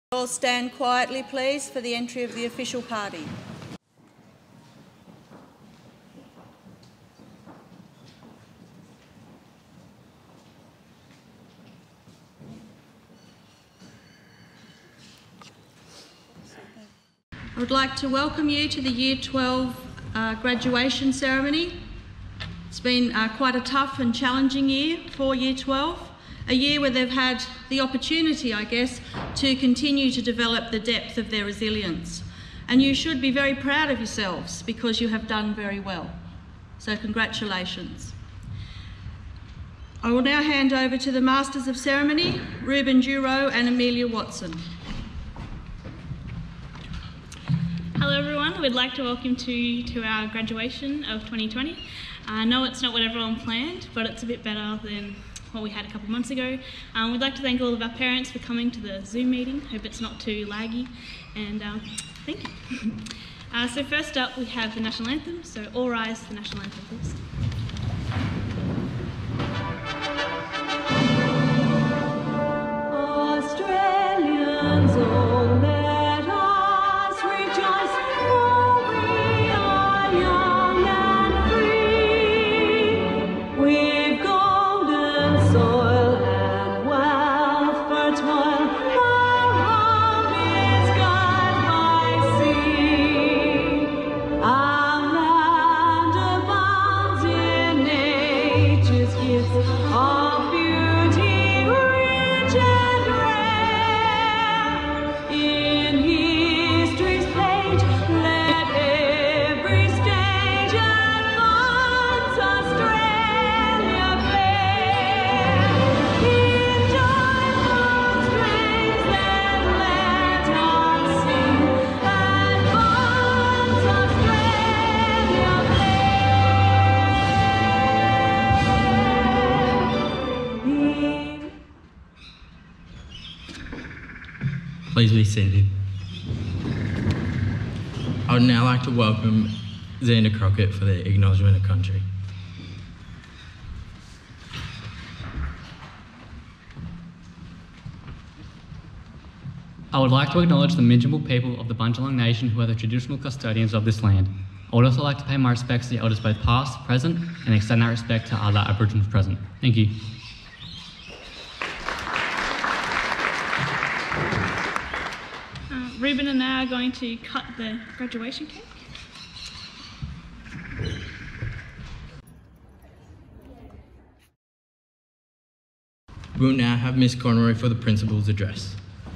All stand quietly, please, for the entry of the official party. I would like to welcome you to the Year 12 graduation ceremony. It's been quite a tough and challenging year for Year 12, a year where they've had the opportunity, I guess, to continue to develop the depth of their resilience. And you should be very proud of yourselves because you have done very well. So congratulations. I will now hand over to the Masters of Ceremony, Ruben Duro and Amelia Watson. Hello everyone, we'd like to welcome you to our graduation of 2020. I know it's not what everyone planned, but it's a bit better than what we had a couple of months ago. We'd like to thank all of our parents for coming to the Zoom meeting. Hope it's not too laggy, and thank you. So first up we have the National Anthem, so all rise to the National Anthem please. Australians all let us rejoice, for we are young and free. We've golden soil and wealth for toil, our home is God by sea. Our land abounds in nature's gifts of beauty rich and rare. In history's page, let every stage advance Australia fair. In joyful strains then let us sing, advance Australia fair. Please be seated. I would now like to welcome Xander Crockett for the Acknowledgement of Country. I would like to acknowledge the Midjinbul people of the Bundjalung Nation who are the traditional custodians of this land. I would also like to pay my respects to the elders both past, present, and extend that respect to other Aboriginals present. Thank you. Ruben and I are going to cut the graduation cake. We will now have Miss Conroy for the Principal's Address.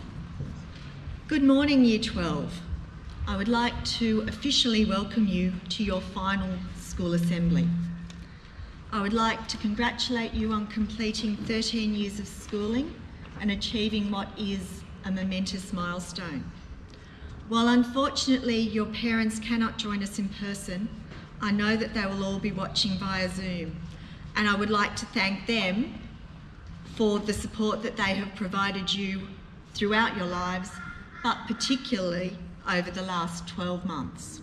Good morning, Year 12. I would like to officially welcome you to your final school assembly. I would like to congratulate you on completing 13 years of schooling and achieving what is a momentous milestone. While unfortunately your parents cannot join us in person, I know that they will all be watching via Zoom, and I would like to thank them for the support that they have provided you throughout your lives, but particularly over the last 12 months.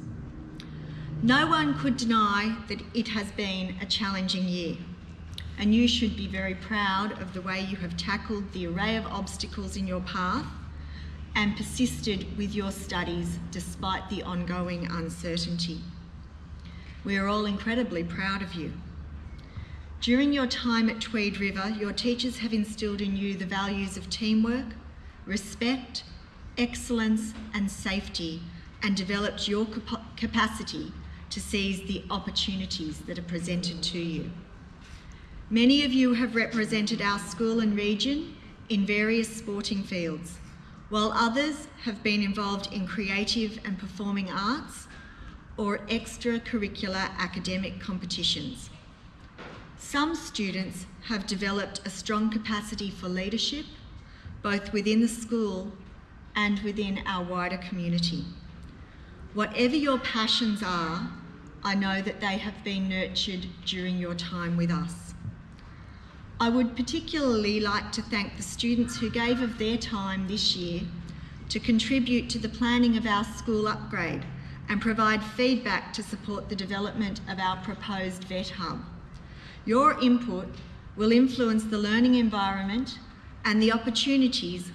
No one could deny that it has been a challenging year, and you should be very proud of the way you have tackled the array of obstacles in your path and persisted with your studies despite the ongoing uncertainty. We are all incredibly proud of you. During your time at Tweed River, your teachers have instilled in you the values of teamwork, respect, excellence and safety, and developed your capacity to seize the opportunities that are presented to you. Many of you have represented our school and region in various sporting fields, while others have been involved in creative and performing arts or extracurricular academic competitions. Some students have developed a strong capacity for leadership, both within the school and within our wider community. Whatever your passions are, I know that they have been nurtured during your time with us. I would particularly like to thank the students who gave of their time this year to contribute to the planning of our school upgrade and provide feedback to support the development of our proposed vet hub. Your input will influence the learning environment and the opportunities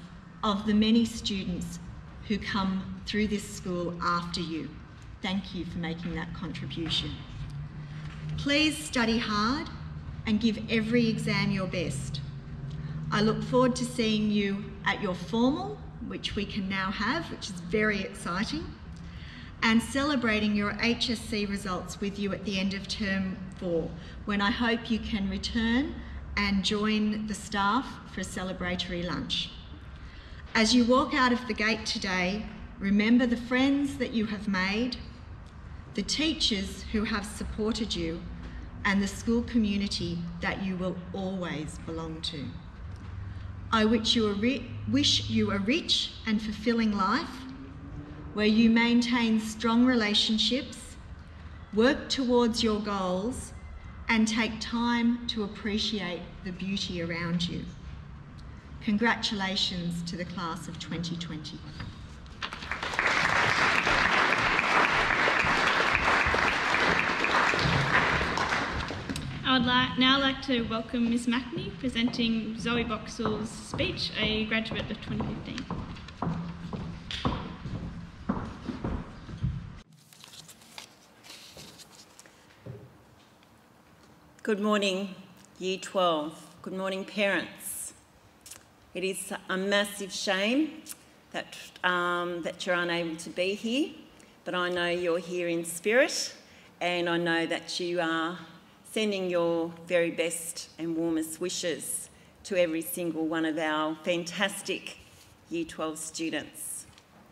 of the many students who come through this school after you. Thank you for making that contribution. Please study hard and give every exam your best. I look forward to seeing you at your formal, which we can now have, which is very exciting, and celebrating your HSC results with you at the end of term 4, when I hope you can return and join the staff for a celebratory lunch. As you walk out of the gate today, remember the friends that you have made, the teachers who have supported you, and the school community that you will always belong to. I wish you a rich and fulfilling life where you maintain strong relationships, work towards your goals, and take time to appreciate the beauty around you. Congratulations to the class of 2020. I would now like to welcome Ms Mackney, presenting Zoe Boxall's speech, a graduate of 2015. Good morning, Year 12. Good morning, parents. It is a massive shame that, that you're unable to be here, but I know you're here in spirit, and I know that you are sending your very best and warmest wishes to every single one of our fantastic Year 12 students.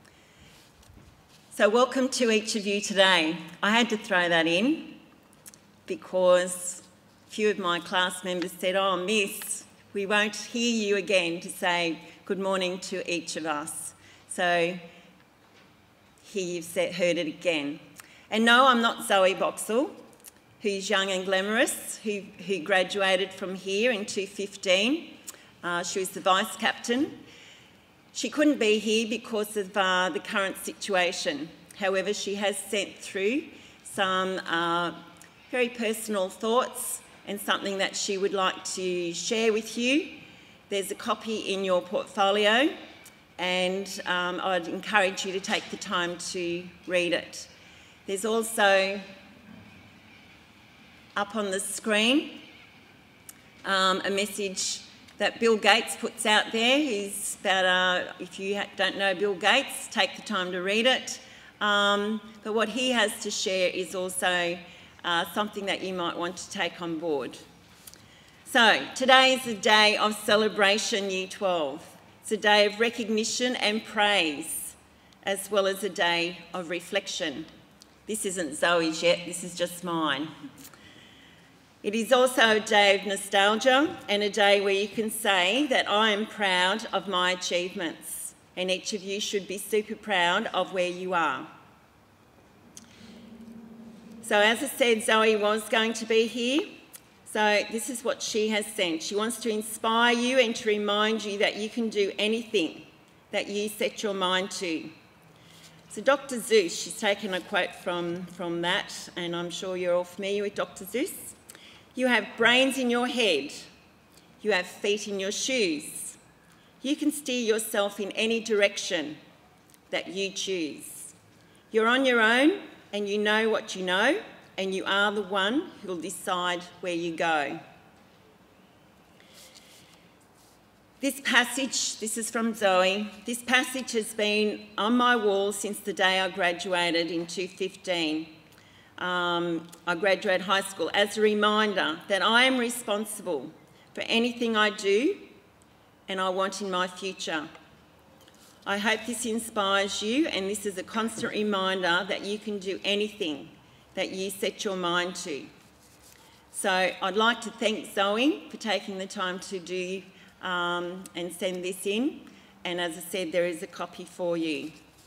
So welcome to each of you today. I had to throw that in because a few of my class members said, "Oh, Miss, we won't hear you again to say good morning to each of us." So here you've heard it again. And no, I'm not Zoe Boxall, who's young and glamorous, who graduated from here in 2015. She was the vice captain. She couldn't be here because of the current situation. However, she has sent through some very personal thoughts and something that she would like to share with you. There's a copy in your portfolio, and I'd encourage you to take the time to read it. There's also up on the screen a message that Bill Gates puts out there. He's about, if you don't know Bill Gates, take the time to read it. But what he has to share is also something that you might want to take on board. So today is a day of celebration, Year 12. It's a day of recognition and praise, as well as a day of reflection. This isn't Zoe's yet, this is just mine. It is also a day of nostalgia and a day where you can say that I am proud of my achievements, and each of you should be super proud of where you are. So as I said, Zoe was going to be here. So this is what she has sent. She wants to inspire you and to remind you that you can do anything that you set your mind to. So Dr. Seuss, she's taken a quote from that, and I'm sure you're all familiar with Dr. Seuss. You have brains in your head. You have feet in your shoes. You can steer yourself in any direction that you choose. You're on your own, and you know what you know, and you are the one who will decide where you go. This passage, this is from Zoe, this passage has been on my wall since the day I graduated in 2015. I graduated high school as a reminder that I am responsible for anything I do and I want in my future. I hope this inspires you, and this is a constant reminder that you can do anything that you set your mind to. So I'd like to thank Zoe for taking the time to do and send this in, and as I said, there is a copy for you.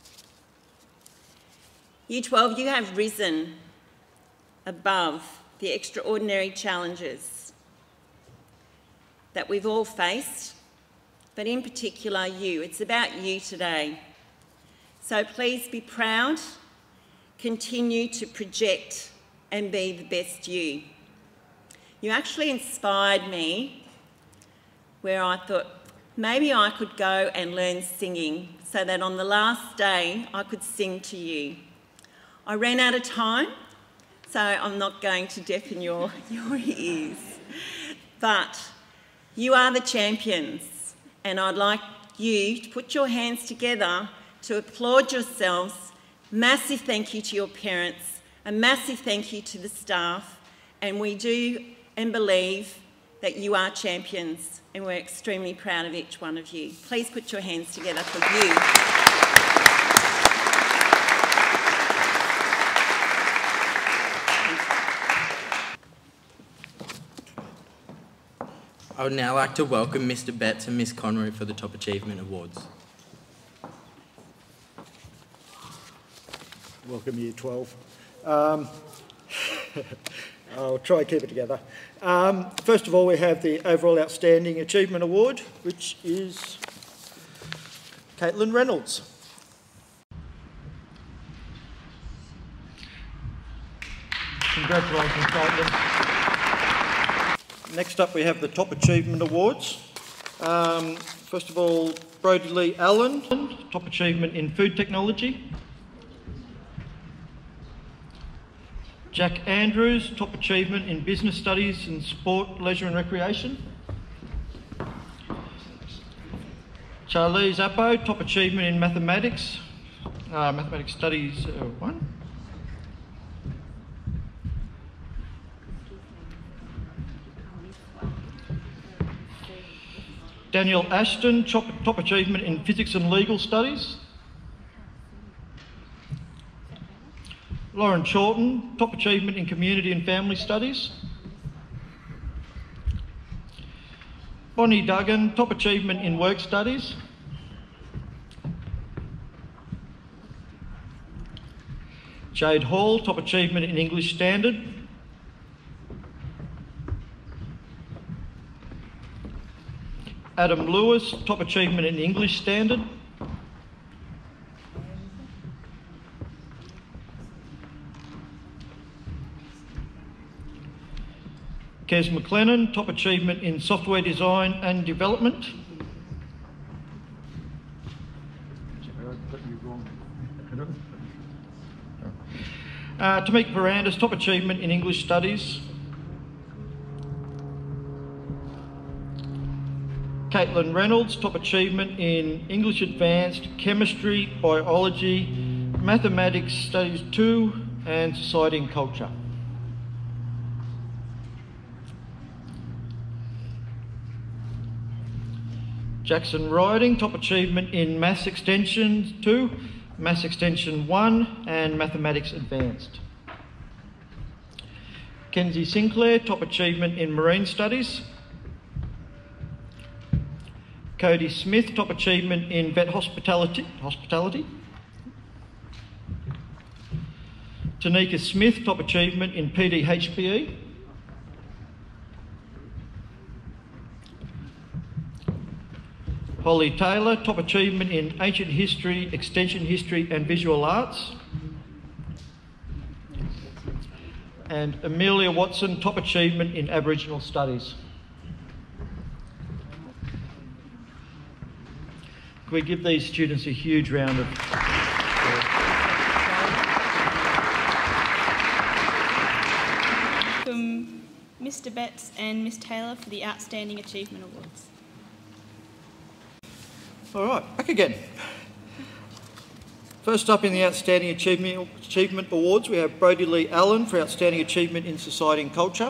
Year 12, you have risen above the extraordinary challenges that we've all faced, but in particular you. It's about you today. So please be proud, continue to project and be the best you. You actually inspired me where I thought, maybe I could go and learn singing so that on the last day I could sing to you. I ran out of time, so I'm not going to deafen your ears. But you are the champions, and I'd like you to put your hands together to applaud yourselves. Massive thank you to your parents, a massive thank you to the staff, and we do and believe that you are champions, and we're extremely proud of each one of you. Please put your hands together for you. I would now like to welcome Mr. Betts and Miss Conroy for the Top Achievement Awards. Welcome, Year 12. I'll try and keep it together. First of all, we have the Overall Outstanding Achievement Award, which is Caitlin Reynolds. Congratulations, Caitlin. Next up, we have the Top Achievement Awards. First of all, Brodie Lee Allen, Top Achievement in Food Technology. Jack Andrews, Top Achievement in Business Studies in Sport, Leisure and Recreation. Charlize Appo, Top Achievement in Mathematics, Mathematics Studies 1. Daniel Ashton, Top Achievement in Physics and Legal Studies. Lauren Chorlton, Top Achievement in Community and Family Studies. Bonnie Duggan, Top Achievement in Work Studies. Jade Hall, Top Achievement in English Standard. Adam Lewis, Top Achievement in English Standard. Kez McLennan, Top Achievement in Software Design and Development. Tamika Parandas, Top Achievement in English Studies. Caitlin Reynolds, Top Achievement in English Advanced, Chemistry, Biology, Mathematics Studies 2 and Society and Culture. Jackson Riding, Top Achievement in Maths Extension 2, Maths Extension 1 and Mathematics Advanced. Kenzie Sinclair, Top Achievement in Marine Studies. Cody Smith, Top Achievement in Vet Hospitality. Tanika Smith, Top Achievement in PDHPE. Holly Taylor, Top Achievement in Ancient History, Extension History and Visual Arts. And Amelia Watson, Top Achievement in Aboriginal Studies. Can we give these students a huge round of applause? From Mr. Betts and Miss Taylor for the Outstanding Achievement Awards. All right, back again. First up in the Outstanding Achievement Awards, we have Brodie Lee Allen for Outstanding Achievement in Society and Culture.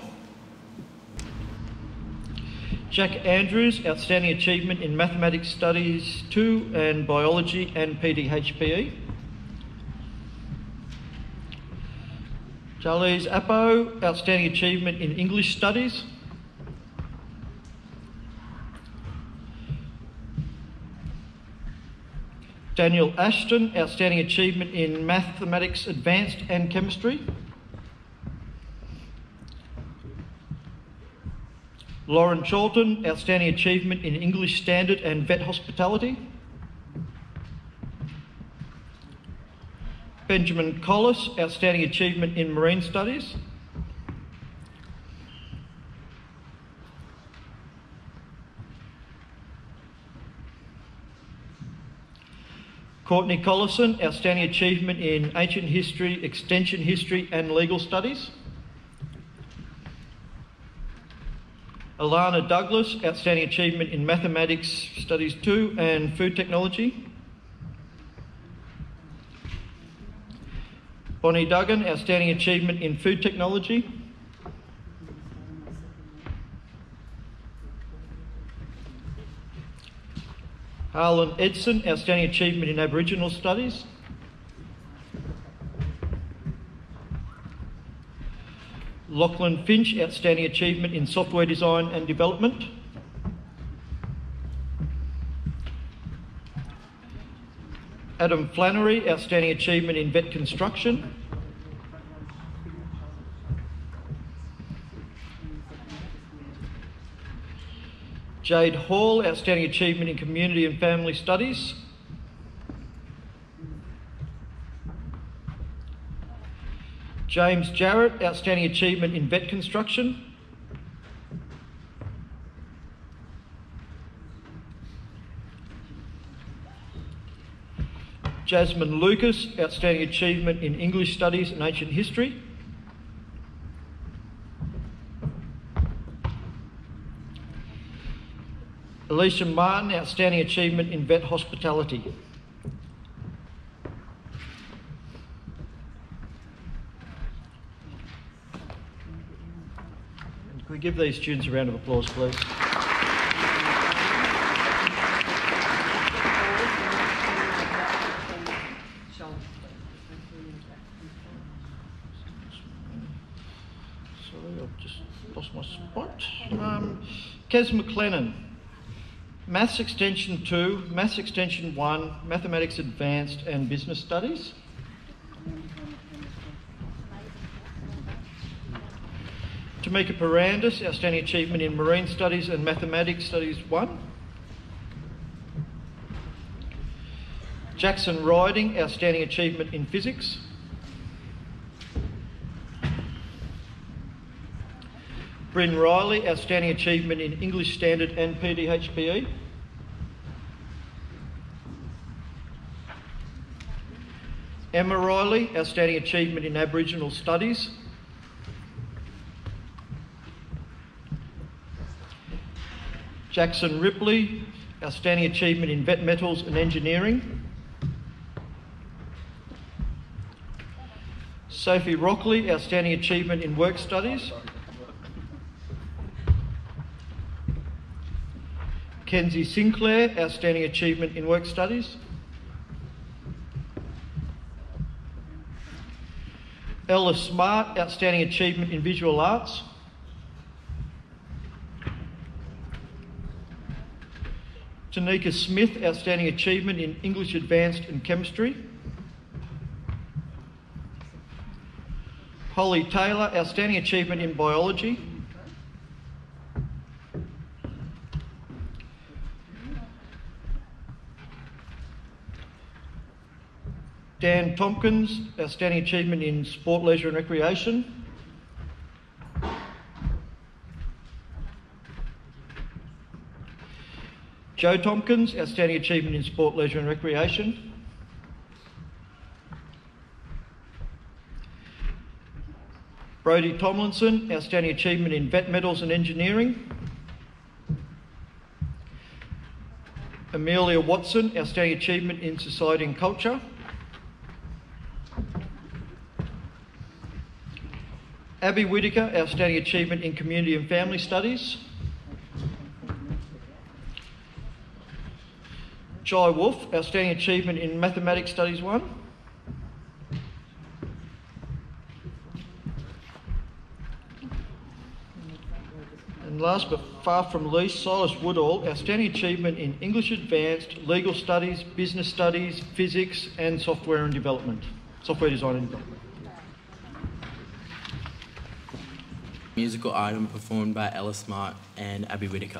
Jack Andrews, Outstanding Achievement in Mathematics Studies 2 and Biology and PDHPE. Charlize Appo, Outstanding Achievement in English Studies. Daniel Ashton, Outstanding Achievement in Mathematics Advanced and Chemistry. Lauren Chorlton, Outstanding Achievement in English Standard and Vet Hospitality. Benjamin Collis, Outstanding Achievement in Marine Studies. Courtney Collison, Outstanding Achievement in Ancient History, Extension History and Legal Studies. Alana Douglas, Outstanding Achievement in Mathematics Studies 2 and Food Technology. Bonnie Duggan, Outstanding Achievement in Food Technology. Harlan Edson, Outstanding Achievement in Aboriginal Studies. Lachlan Finch, Outstanding Achievement in Software Design and Development. Adam Flannery, Outstanding Achievement in Vet Construction. Jade Hall, Outstanding Achievement in Community and Family Studies. James Jarrett, Outstanding Achievement in Vet Construction. Jasmine Lucas, Outstanding Achievement in English Studies and Ancient History. Alicia Martin, Outstanding Achievement in Vet Hospitality. Can we give these students a round of applause, please? Sorry, I've just lost my spot. Kez McLennan, Maths Extension 2, Maths Extension 1, Mathematics Advanced and Business Studies. Tamika Parandis, Outstanding Achievement in Marine Studies and Mathematics Studies 1. Jackson Riding, Outstanding Achievement in Physics. Bryn Riley, Outstanding Achievement in English Standard and PDHPE. Emma Riley, Outstanding Achievement in Aboriginal Studies. Jackson Ripley, Outstanding Achievement in Vet Metals and Engineering. Sophie Rockley, Outstanding Achievement in Work Studies. Kenzie Sinclair, Outstanding Achievement in Work Studies. Ella Smart, Outstanding Achievement in Visual Arts. Tanika Smith, Outstanding Achievement in English Advanced and Chemistry. Holly Taylor, Outstanding Achievement in Biology. Dan Tompkins, Outstanding Achievement in Sport, Leisure and Recreation. Joe Tompkins, Outstanding Achievement in Sport, Leisure and Recreation. Brodie Tomlinson, Outstanding Achievement in Vet Metals and Engineering. Amelia Watson, Outstanding Achievement in Society and Culture. Abby Whittaker, Outstanding Achievement in Community and Family Studies. Jai Wolf, Outstanding Achievement in Mathematics Studies 1. And last but far from least, Silas Woodall, Outstanding Achievement in English Advanced, Legal Studies, Business Studies, Physics and Software and Development. Software Design and Development. Musical item performed by Ella Smart and Abby Whittaker.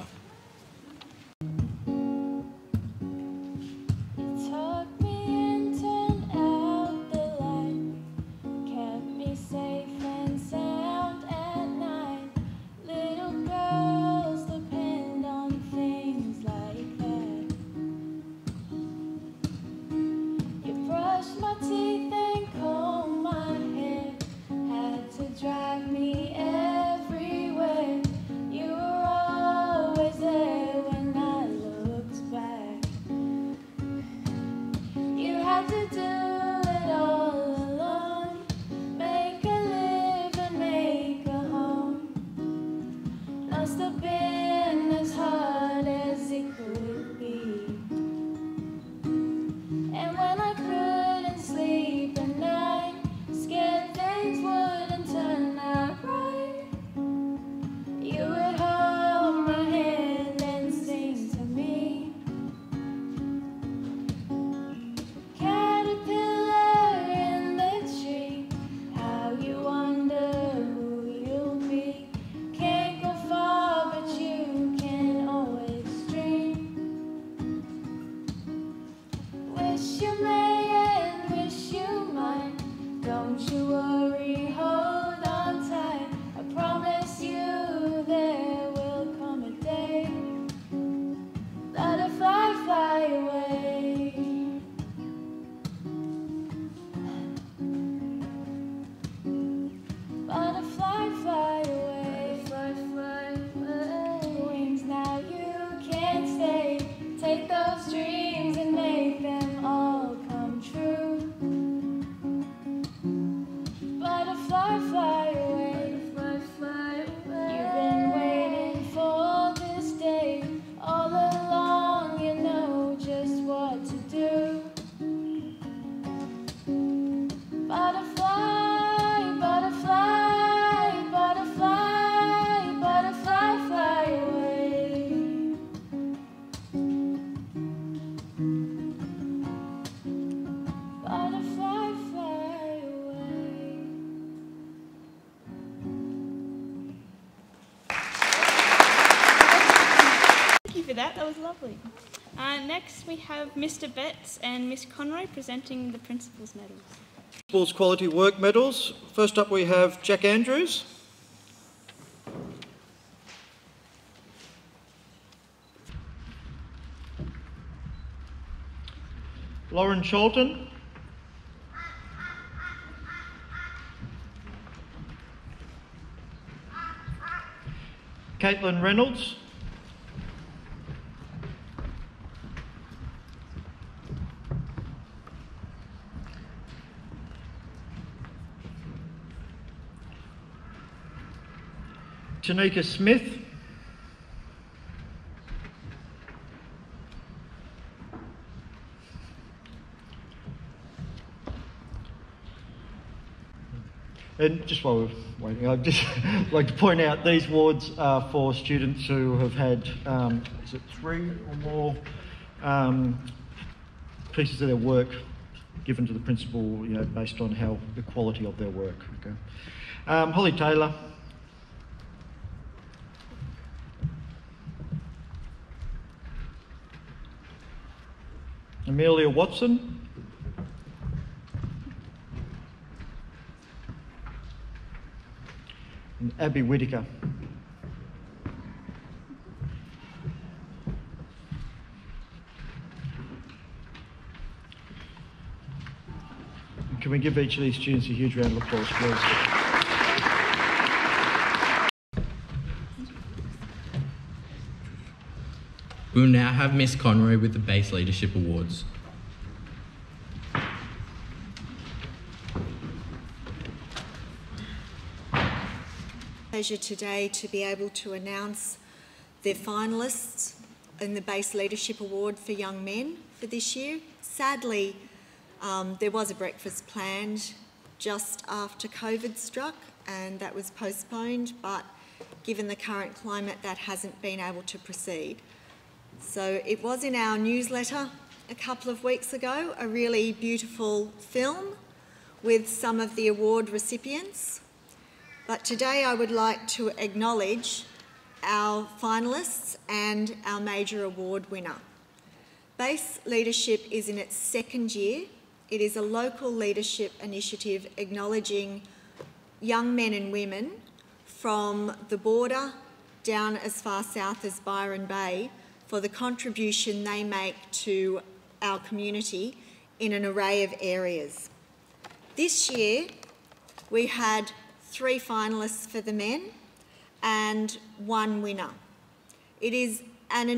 for that. That was lovely. Next, we have Mr. Betts and Miss Conroy presenting the Principal's Medals. Principal's Quality Work Medals. First up we have Jack Andrews. Lauren Cholton. Caitlin Reynolds. Tanika Smith. And just while we're waiting, I'd just like to point out these awards are for students who have had, is it 3 or more pieces of their work given to the principal, based on how the quality of their work. Okay. Holly Taylor. Amelia Watson. And Abby Whittaker. Can we give each of these students a huge round of applause, please? We'll now have Miss Conroy with the Base Leadership Awards. Pleasure today to be able to announce the finalists in the Base Leadership Award for young men for this year. Sadly, there was a breakfast planned just after COVID struck and that was postponed, but given the current climate, that hasn't been able to proceed. So it was in our newsletter a couple of weeks ago, a really beautiful film with some of the award recipients. But today I would like to acknowledge our finalists and our major award winner. Base Leadership is in its second year. It is a local leadership initiative acknowledging young men and women from the border down as far south as Byron Bay for the contribution they make to our community in an array of areas. This year we had 3 finalists for the men and 1 winner. It is an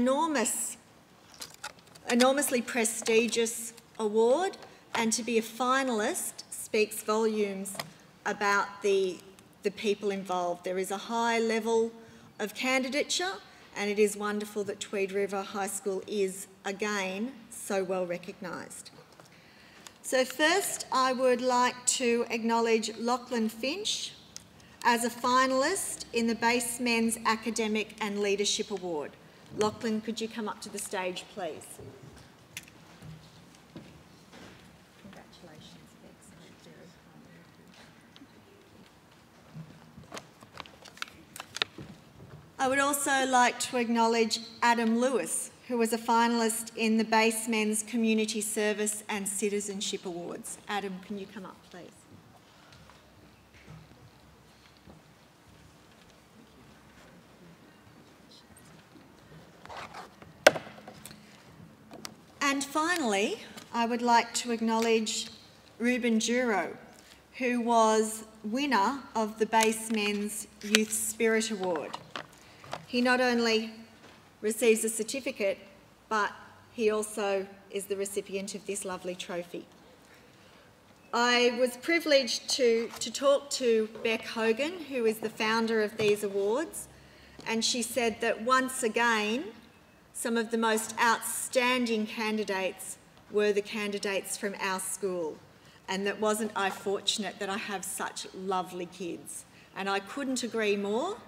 enormously prestigious award, and to be a finalist speaks volumes about the people involved. There is a high level of candidature, and it is wonderful that Tweed River High School is, again, so well recognised. So first I would like to acknowledge Lachlan Finch as a finalist in the Base Men's Academic and Leadership Award. Lachlan, could you come up to the stage, please? Congratulations, excellent. I would also like to acknowledge Adam Lewis, who was a finalist in the Base Men's Community Service and Citizenship Awards. Adam, can you come up, please? And finally, I would like to acknowledge Ruben Duro, who was winner of the Base Men's Youth Spirit Award. He not only receives a certificate, but he also is the recipient of this lovely trophy. I was privileged to talk to Beck Hogan, who is the founder of these awards, and she said that once again, some of the most outstanding candidates were the candidates from our school, and that wasn't I fortunate that I have such lovely kids. And I couldn't agree more.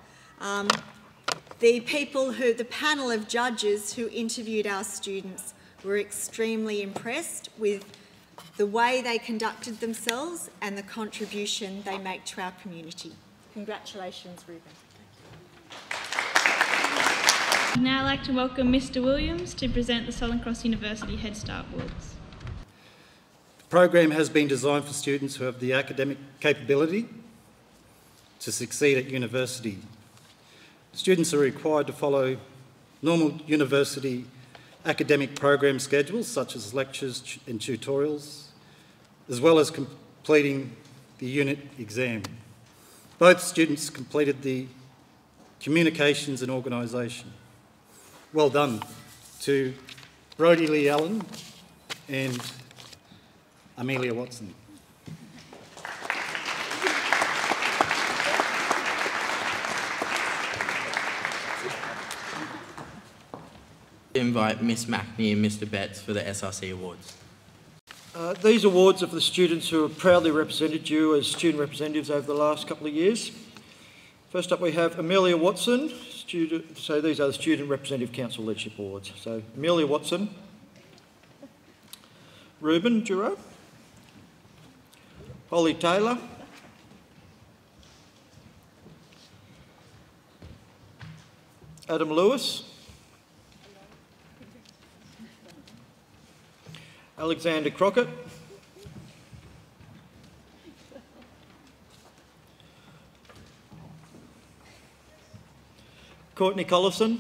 The panel of judges who interviewed our students were extremely impressed with the way they conducted themselves and the contribution they make to our community. Congratulations, Ruben. I'd now like to welcome Mr. Williams to present the Southern Cross University Head-Start Awards. The program has been designed for students who have the academic capability to succeed at university. Students are required to follow normal university academic program schedules such as lectures and tutorials, as well as completing the unit exam. Both students completed the communications and organisation. Well done to Brodie Lee Allen and Amelia Watson. Invite Miss Mackney and Mr. Betts for the SRC Awards. These awards are for the students who have proudly represented you as student representatives over the last couple of years. First up we have Amelia Watson, so these are the Student Representative Council Leadership Awards. So Amelia Watson, Ruben Duro, Holly Taylor, Adam Lewis, Alexander Crockett, Courtney Collison,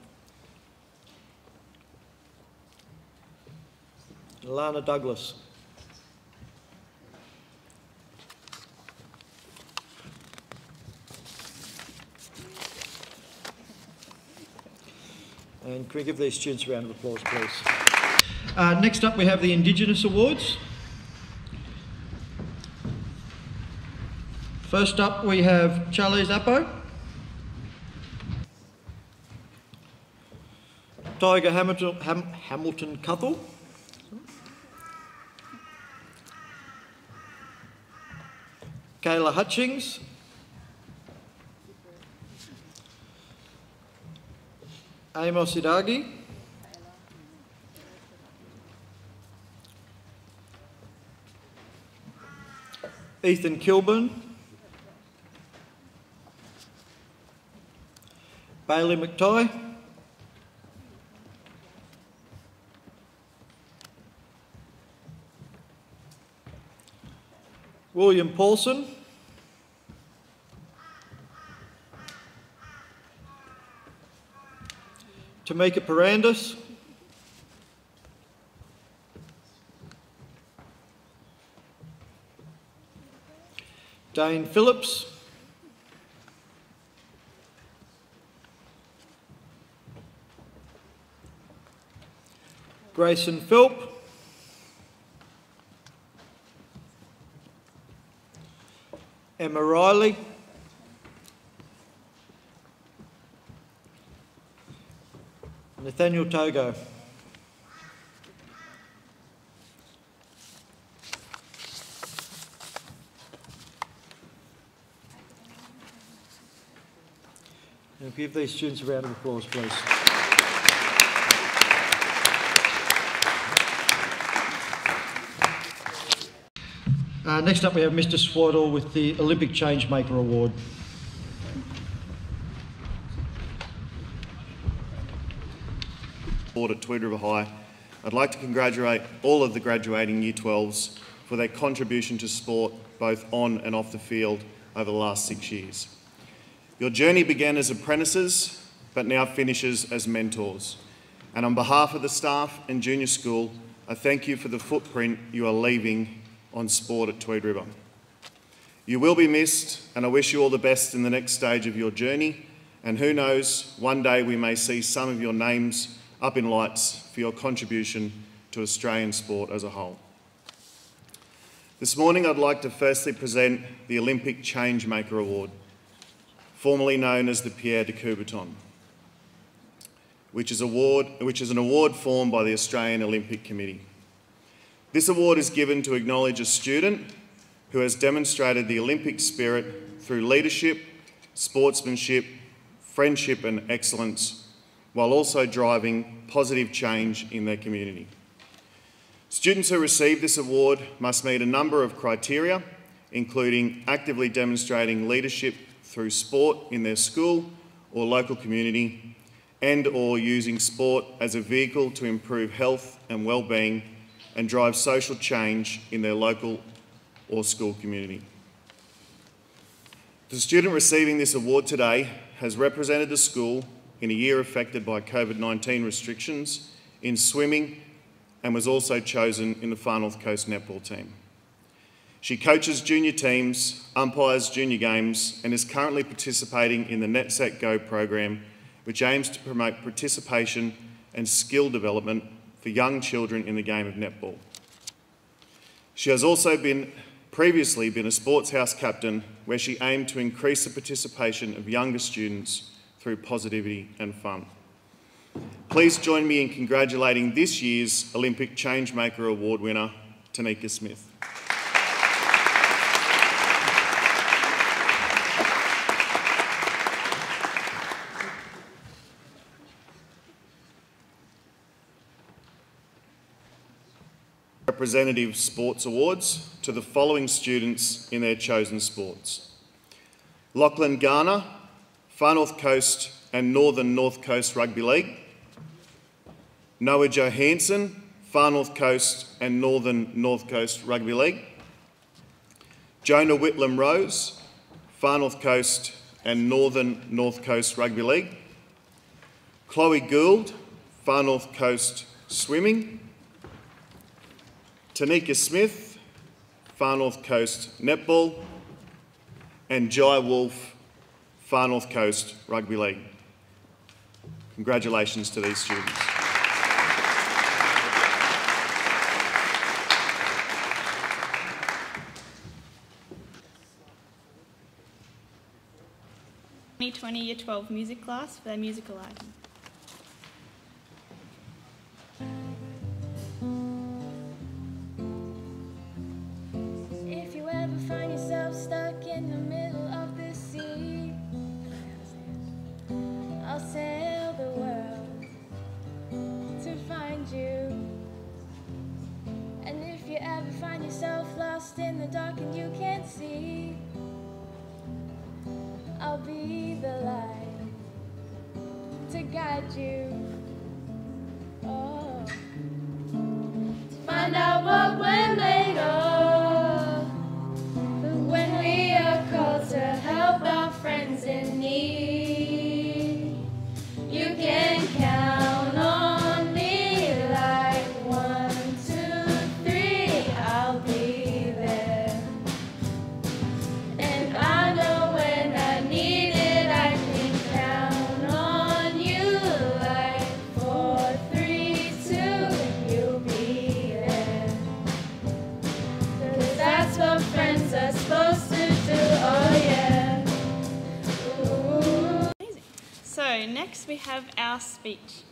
Lana Douglas. And can we give these students a round of applause, please? Next up we have the Indigenous Awards. First up we have Charlize Appo, Tiger Hamilton Cuthell, Kayla Hutchings, Amos Idagi, Ethan Kilburn, Bailey McTighe, William Paulson, Tamika Parandis, Dane Phillips, Grayson Philp, Emma Riley, Nathaniel Togo. And give these students a round of applause, please. Next up we have Mr. Swaddle with the Olympic Changemaker Award. At Tweed River High, I'd like to congratulate all of the graduating Year 12s for their contribution to sport both on and off the field over the last 6 years. Your journey began as apprentices but now finishes as mentors, and on behalf of the staff and junior school I thank you for the footprint you are leaving on sport at Tweed River. You will be missed, and I wish you all the best in the next stage of your journey, and who knows, one day we may see some of your names up in lights for your contribution to Australian sport as a whole. This morning I'd like to firstly present the Olympic Changemaker Award, formerly known as the Pierre de Coubertin, which is an award formed by the Australian Olympic Committee. This award is given to acknowledge a student who has demonstrated the Olympic spirit through leadership, sportsmanship, friendship and excellence, while also driving positive change in their community. Students who receive this award must meet a number of criteria, including actively demonstrating leadership through sport in their school or local community, and/or using sport as a vehicle to improve health and well-being and drive social change in their local or school community. The student receiving this award today has represented the school in a year affected by COVID-19 restrictions in swimming and was also chosen in the Far North Coast netball team. She coaches junior teams, umpires junior games, and is currently participating in the Net Set Go program, which aims to promote participation and skill development for young children in the game of netball. She has also previously been a sports house captain, where she aimed to increase the participation of younger students through positivity and fun. Please join me in congratulating this year's Olympic Changemaker Award winner, Tanika Smith. Representative Sports Awards to the following students in their chosen sports: Lachlan Garner, Far North Coast and Northern North Coast Rugby League; Noah Johansson, Far North Coast and Northern North Coast Rugby League; Jonah Whitlam Rose, Far North Coast and Northern North Coast Rugby League; Chloe Gould, Far North Coast Swimming; Tanika Smith, Far North Coast Netball; and Jai Wolf, Far North Coast Rugby League. Congratulations to these students. Year 12 music class for their musical item. If you ever find yourself stuck in the middle of the sea, I'll sail the world to find you. And if you ever find yourself lost in the dark and you can't see, I'll be the light to guide you. Oh, to find out what we're made of, when we are called to help our friends in need. You can count on me like 1, 2, 3, I'll be there. And I know when I need it, I can count on you like 4, 3, 2, and you'll be there. 'Cause that's what friends are supposed to do, oh yeah. Ooh. Amazing. So next we have our speech.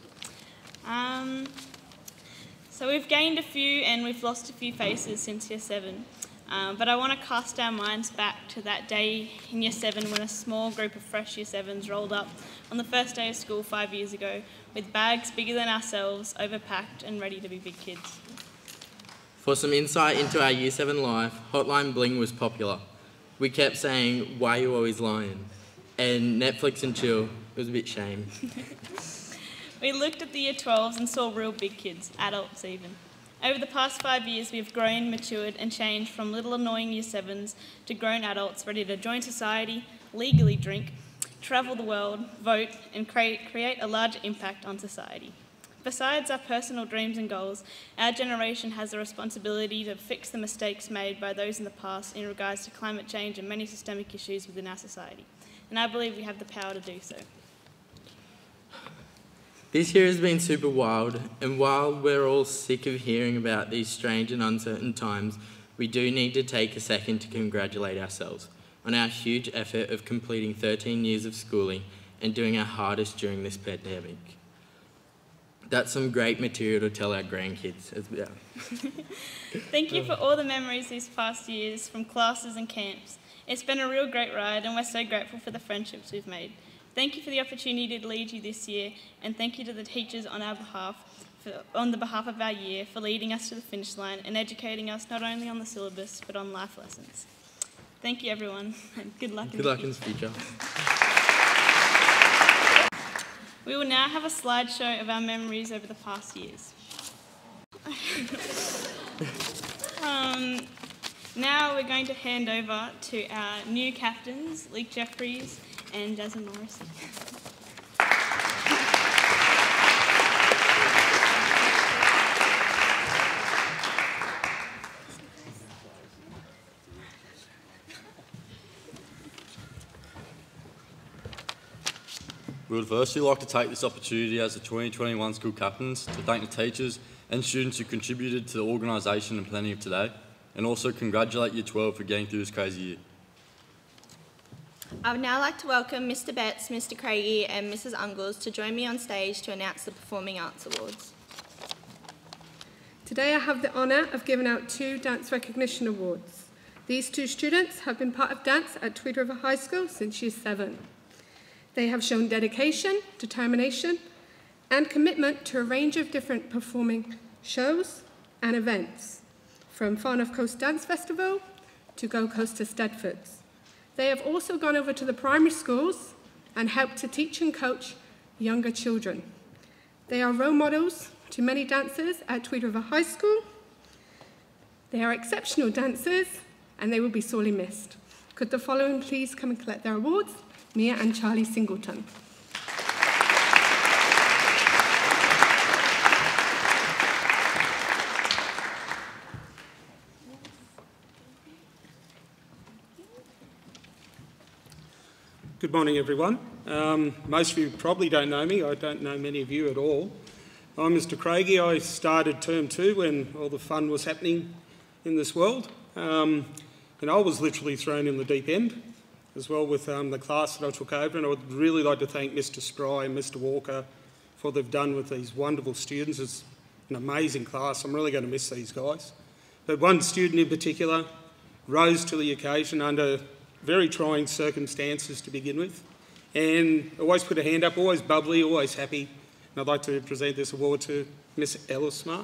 So we've gained a few and we've lost a few faces since Year 7. But I want to cast our minds back to that day in Year 7 when a small group of fresh Year 7s rolled up on the first day of school 5 years ago with bags bigger than ourselves, overpacked and ready to be big kids. For some insight into our Year 7 life, Hotline Bling was popular. We kept saying, "Why you always lying?" And Netflix and chill, it was a bit shame. We looked at the Year 12s and saw real big kids, adults even. Over the past 5 years, we have grown, matured and changed from little annoying Year 7s to grown adults ready to join society, legally drink, travel the world, vote and create a larger impact on society. Besides our personal dreams and goals, our generation has the responsibility to fix the mistakes made by those in the past in regards to climate change and many systemic issues within our society. And I believe we have the power to do so. This year has been super wild, and while we're all sick of hearing about these strange and uncertain times, we do need to take a second to congratulate ourselves on our huge effort of completing 13 years of schooling and doing our hardest during this pandemic. That's some great material to tell our grandkids as well. Thank you for all the memories these past years from classes and camps. It's been a real great ride and we're so grateful for the friendships we've made. Thank you for the opportunity to lead you this year, and thank you to the teachers on the behalf of our year for leading us to the finish line and educating us not only on the syllabus but on life lessons. Thank you everyone, and good luck in the future. We will now have a slideshow of our memories over the past years. Now we're going to hand over to our new captains, Leek Jeffries and Jasmine Morrison. We would firstly like to take this opportunity as the 2021 school captains to thank the teachers and students who contributed to the organisation and planning of today, and also congratulate Year 12 for getting through this crazy year. I would now like to welcome Mr. Betts, Mr. Craigie and Mrs. Ungles to join me on stage to announce the Performing Arts Awards. Today I have the honour of giving out 2 Dance Recognition Awards. These 2 students have been part of dance at Tweed River High School since Year 7. They have shown dedication, determination and commitment to a range of different performing shows and events, from Far North Coast Dance Festival to Gold Coast to Stedfords. They have also gone over to the primary schools and helped to teach and coach younger children. They are role models to many dancers at Tweed River High School. They are exceptional dancers and they will be sorely missed. Could the following please come and collect their awards? Mia and Charlie Singleton. Good morning, everyone. Most of you probably don't know me. I don't know many of you at all. I'm Mr. Craigie. I started term 2 when all the fun was happening in this world. And I was literally thrown in the deep end as well with the class that I took over. And I would really like to thank Mr. Spry and Mr. Walker for what they've done with these wonderful students. It's an amazing class. I'm really going to miss these guys. But one student in particular rose to the occasion under very trying circumstances to begin with, and always put a hand up, always bubbly, always happy. And I'd like to present this award to Miss Ella Smart.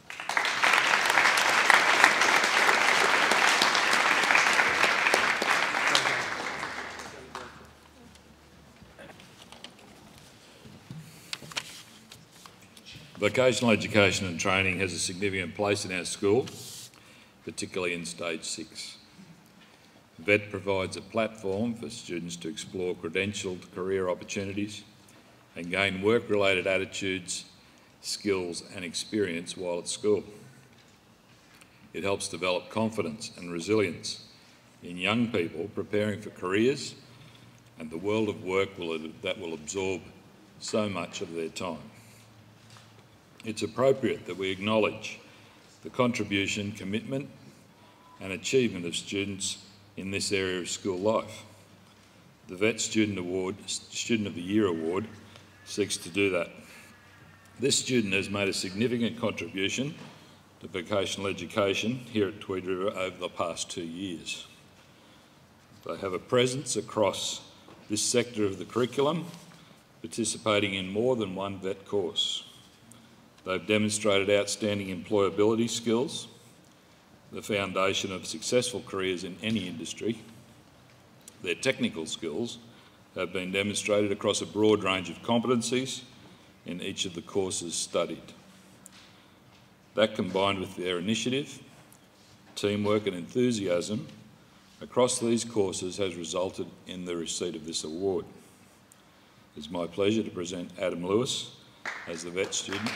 Vocational education and training has a significant place in our school, particularly in Stage 6. VET provides a platform for students to explore credentialed career opportunities and gain work-related attitudes, skills and experience while at school. It helps develop confidence and resilience in young people preparing for careers and the world of work that will absorb so much of their time. It's appropriate that we acknowledge the contribution, commitment and achievement of students in this area of school life. The VET Student of the Year Award seeks to do that. This student has made a significant contribution to vocational education here at Tweed River over the past 2 years. They have a presence across this sector of the curriculum, participating in more than one VET course. They've demonstrated outstanding employability skills, the foundation of successful careers in any industry. Their technical skills have been demonstrated across a broad range of competencies in each of the courses studied. That, combined with their initiative, teamwork and enthusiasm across these courses, has resulted in the receipt of this award. It's my pleasure to present Adam Lewis as the VET student.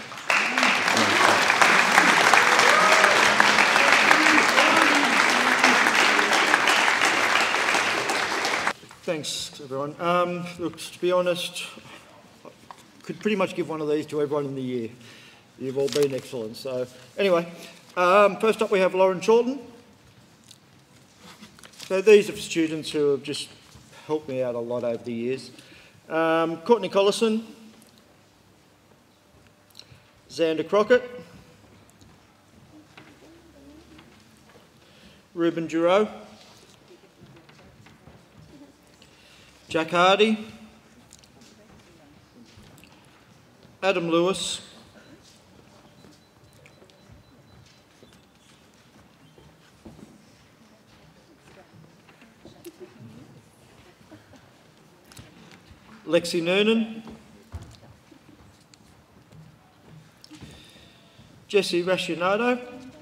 Thanks, everyone. Look, to be honest, I could pretty much give one of these to everyone in the year. You've all been excellent. So, anyway, first up we have Lauren Chorlton. So these are students who have just helped me out a lot over the years. Courtney Collison, Xander Crockett, Ruben Giroux, Jack Hardy, Adam Lewis, Lexi Noonan, Jesse Rascionato,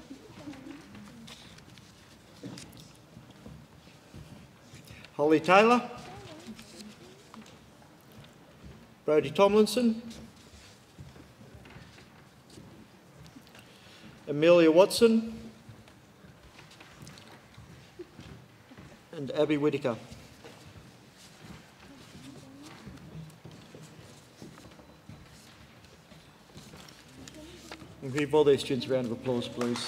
Holly Taylor, Brodie Tomlinson, Amelia Watson, and Abby Whittaker. And give all these students a round of applause, please.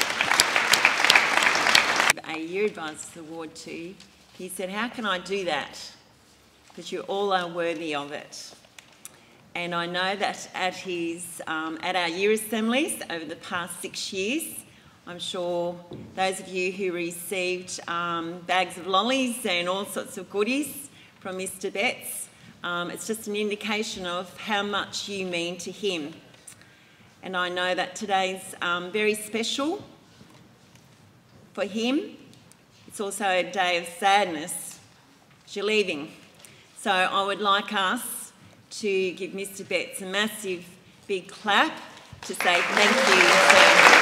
A Year Advisors Award to, he said, how can I do that? Because you all are worthy of it. And I know that at our year assemblies over the past 6 years, I'm sure those of you who received bags of lollies and all sorts of goodies from Mr. Betts, it's just an indication of how much you mean to him. And I know that today's very special for him. It's also a day of sadness as you're leaving. So I would like us to give Mr. Betts a massive big clap to say thank you, sir.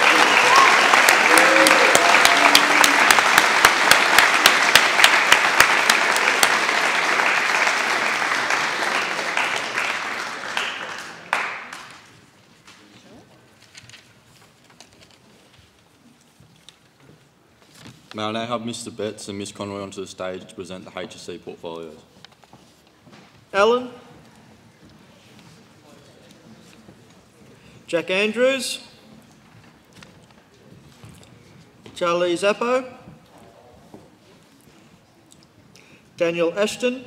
May I now have Mr. Betts and Ms. Conroy onto the stage to present the HSC portfolios. Alan, Jack Andrews, Charlie Zappo, Daniel Ashton,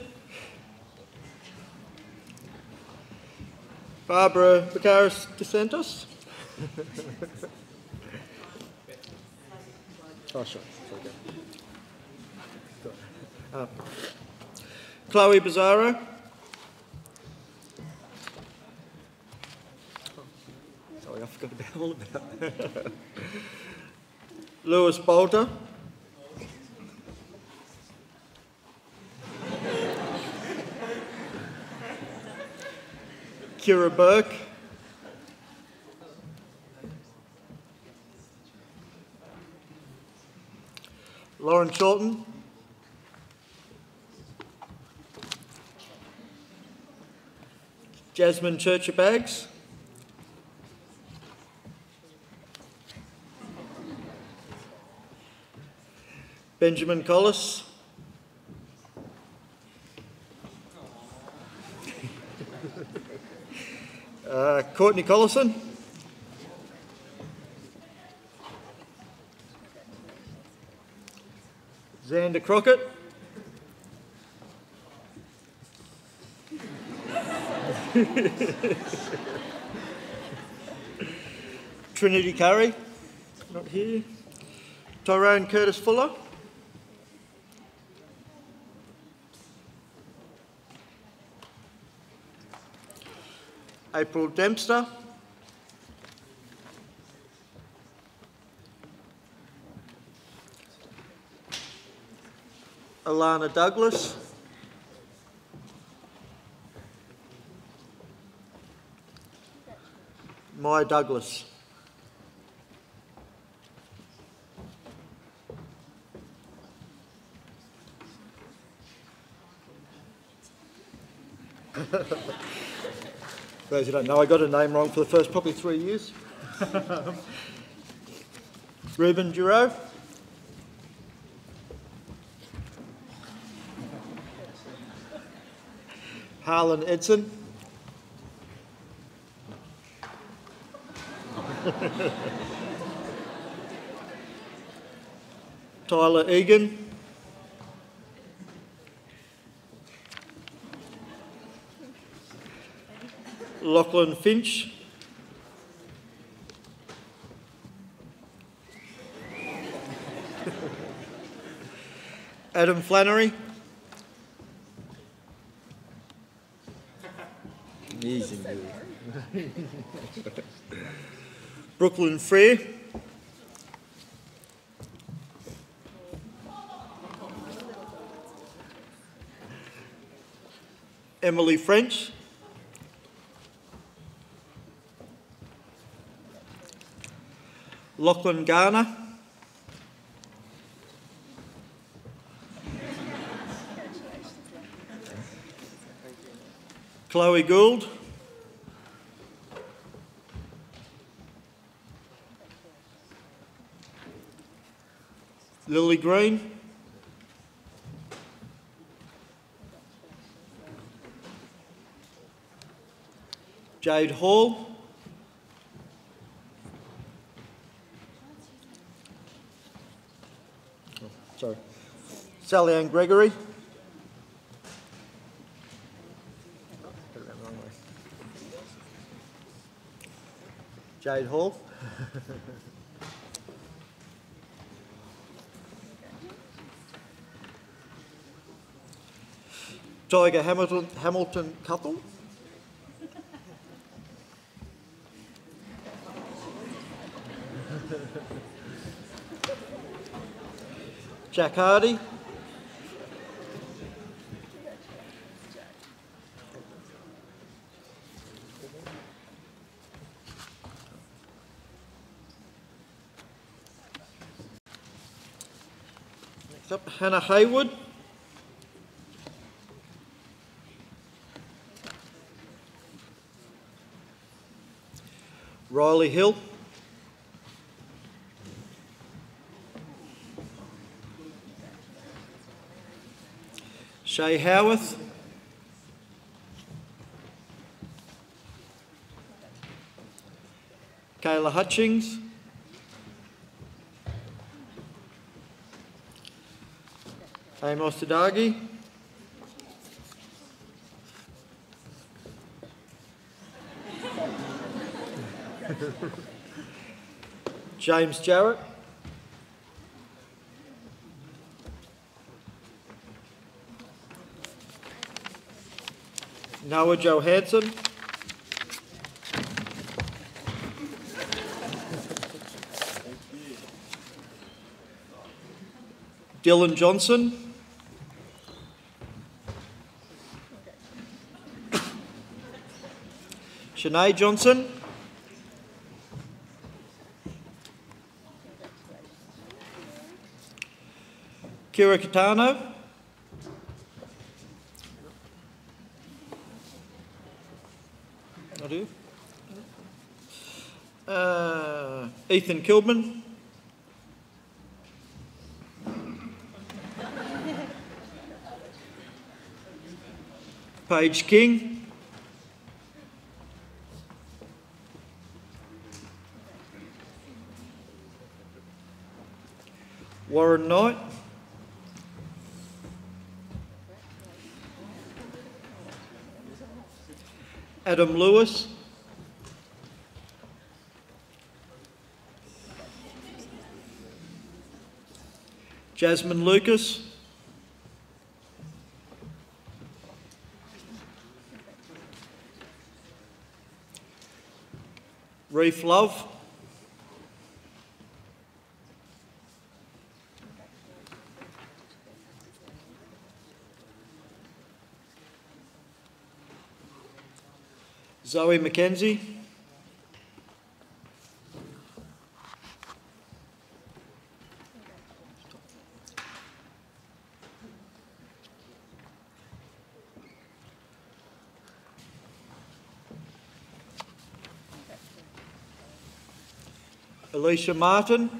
Barbara Bacaris de Santos. Oh, sure. Chloe Bizarro. Sorry, I forgot all about that. Lewis Bolter. Kira Burke. Lauren Shorten. Jasmine Churcher Baggs. Benjamin Collis. Courtney Collison. Xander Crockett. Trinity Curry, not here. Tyrone Curtis Fuller. April Dempster. Alana Douglas. Maya Douglas. For those who don't know, I got a name wrong for the first probably 3 years. Ruben Giroux. Harlan Edson. Tyler Egan. Lachlan Finch. Adam Flannery. Easy. Brooklyn Frere. Emily French. Lachlan Garner. Chloe Gould. Lily Green. Jade Hall. Sorry. Sally Ann Gregory. Jade Hall. Tiger Hamilton Couple. Jack Hardy. Next up, Hannah Haywood. Riley Hill. Shay Howarth. Kayla Hutchings. Amos Tadagi. James Jarrett. Noah Johansson. Dylan Johnson. Shanae Johnson. Kira Kitano. I do. Ethan Kilburn. Paige King. Warren Knight. Adam Lewis. Jasmine Lucas. Reef Love. Zoe McKenzie. Alicia Martin.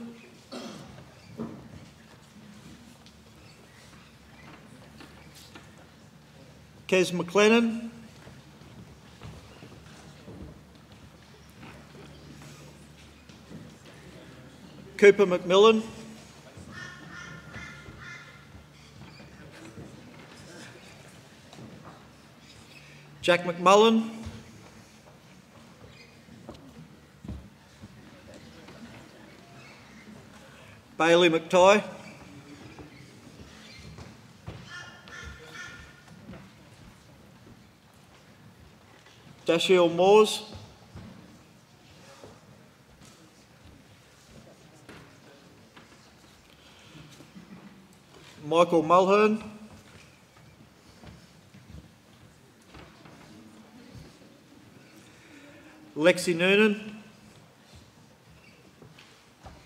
Kez McLennan. Cooper McMillan. Jack McMullen. Bailey McTighe. Dashiell Moores. Michael Mulhern. Lexi Noonan.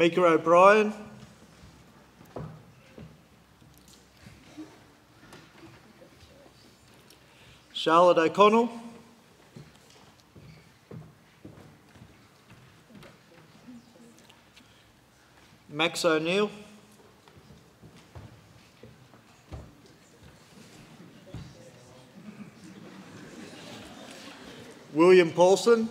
Tamika O'Brien, Charlotte O'Connell, Max O'Neill, William Paulson,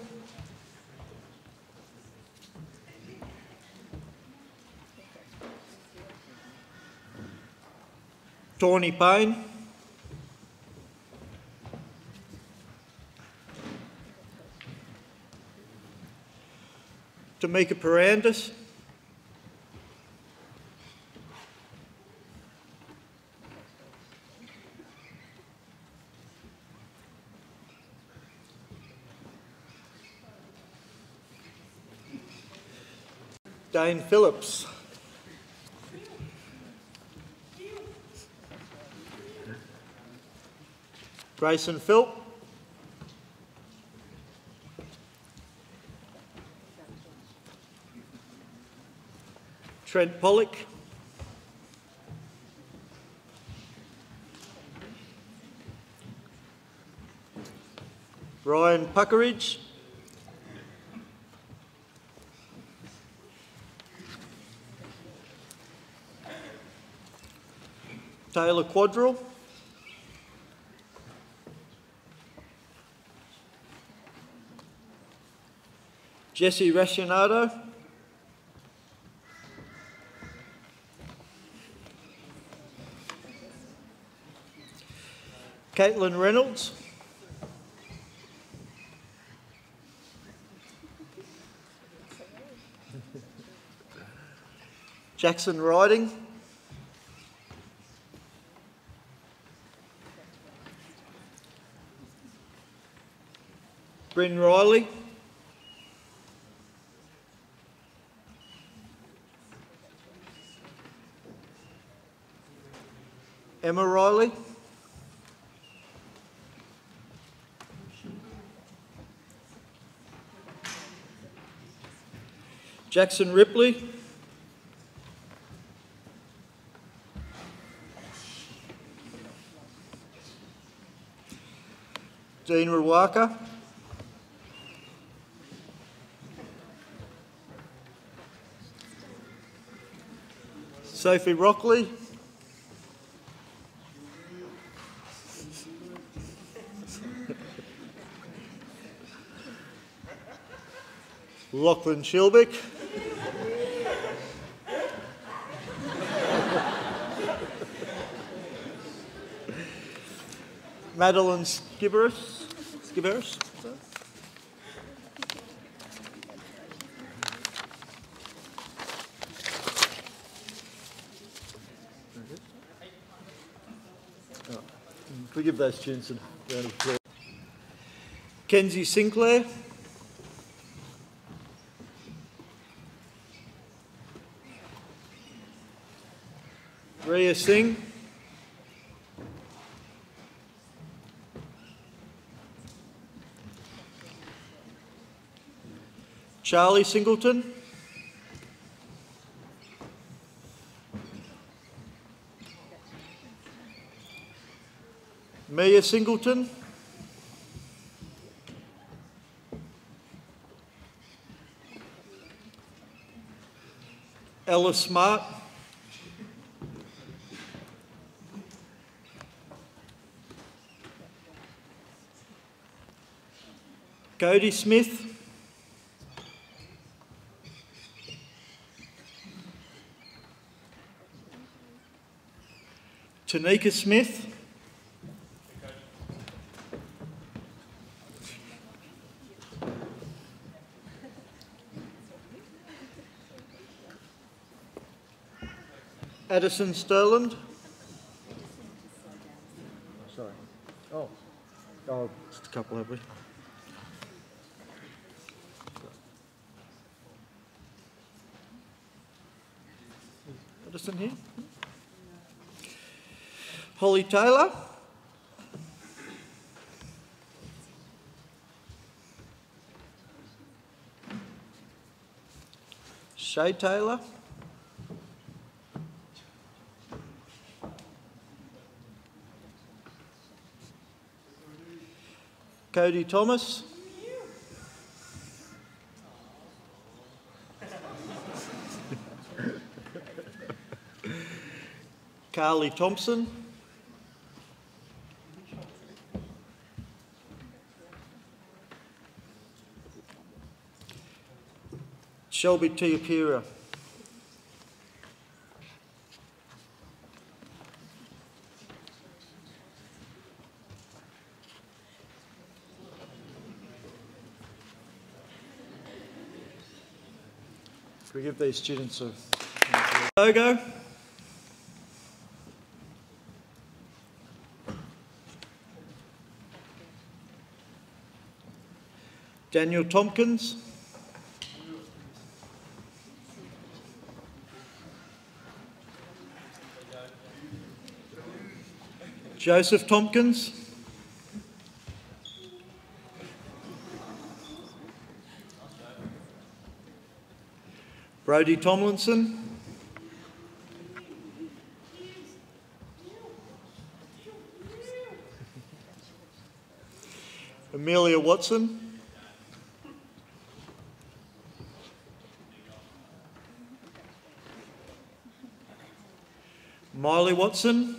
Tawny Payne, Tamika Parandis, Dane Phillips, Grayson Philp, Trent Pollock, Ryan Puckeridge, Taylor Quadrell, Jesse Racionado, Caitlin Reynolds, Jackson Riding, Bryn Riley, Emma Riley, Jackson Ripley, Dean Ruwaka, Sophie Rockley, Lachlan Shilbick, Madeline Skiberis, we give those students a round of applause. Kenzie Sinclair, Ria Singh, Charlie Singleton, Mia Singleton, Ella Smart, Cody Smith, Tanika Smith, Addison Sterland. Sorry. Oh, just a couple, have we? Addison here. Holly Taylor. Shay Taylor. Cody Thomas. Carly Thompson. Shelby Tiapira. Can we give these students a logo? Daniel Tompkins. Joseph Tompkins. Brodie Tomlinson. Amelia Watson. Miley Watson.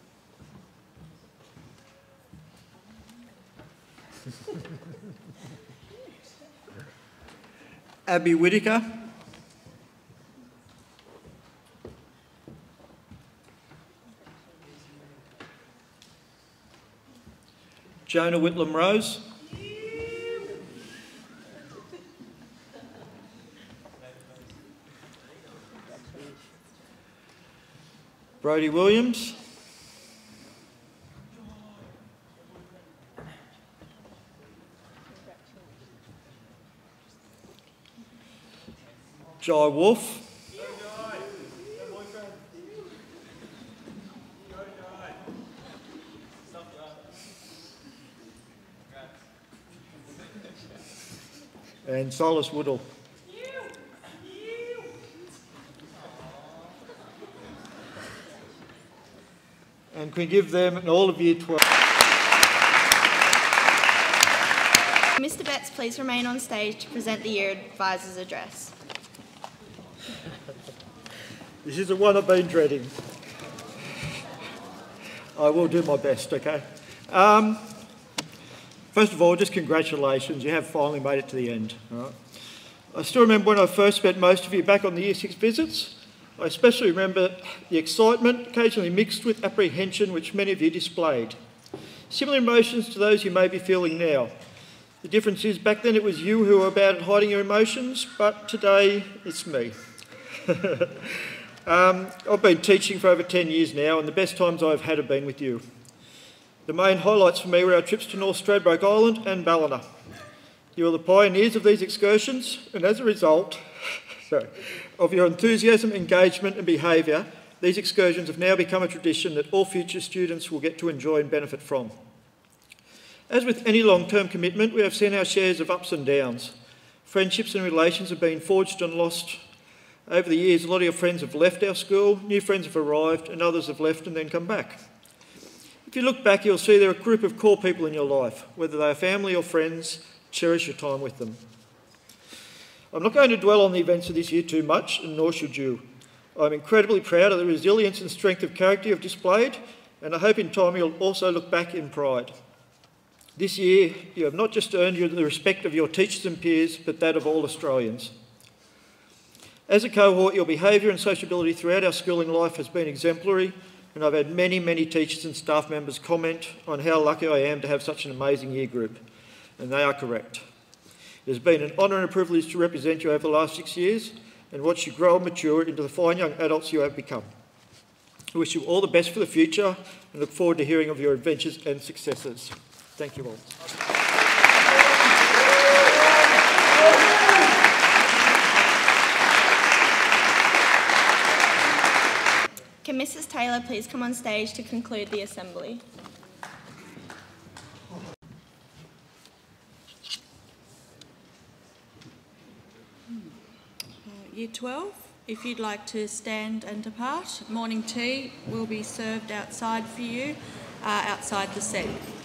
Abby Whittaker. Jonah Whitlam Rose. Brodie Williams. Jai Wolf. And Silas Woodall. And can we give them and all of Year 12. Mr. Betts, please remain on stage to present the Year Advisor's Address. This is the one I've been dreading. I will do my best, okay? First of all, just congratulations. You have finally made it to the end. All right? I still remember when I first met most of you back on the Year 6 visits. I especially remember the excitement, occasionally mixed with apprehension, which many of you displayed. Similar emotions to those you may be feeling now. The difference is back then it was you who were bad at hiding your emotions, but today it's me. I've been teaching for over 10 years now, and the best times I've had have been with you. The main highlights for me were our trips to North Stradbroke Island and Ballina. You are the pioneers of these excursions, and as a result of your enthusiasm, engagement and behaviour, these excursions have now become a tradition that all future students will get to enjoy and benefit from. As with any long-term commitment, we have seen our shares of ups and downs. Friendships and relations have been forged and lost. Over the years, a lot of your friends have left our school, new friends have arrived, and others have left and then come back. If you look back, you'll see there are a group of core people in your life, whether they are family or friends. Cherish your time with them. I'm not going to dwell on the events of this year too much, and nor should you. I'm incredibly proud of the resilience and strength of character you've displayed, and I hope in time you'll also look back in pride. This year, you have not just earned the respect of your teachers and peers, but that of all Australians. As a cohort, your behaviour and sociability throughout our schooling life has been exemplary, and I've had many, many teachers and staff members comment on how lucky I am to have such an amazing year group, and they are correct. It has been an honour and a privilege to represent you over the last 6 years and watch you grow and mature into the fine young adults you have become. I wish you all the best for the future and look forward to hearing of your adventures and successes. Thank you all. Can Mrs. Taylor please come on stage to conclude the assembly? Year 12. If you'd like to stand and depart, morning tea will be served outside for you, outside the SEC.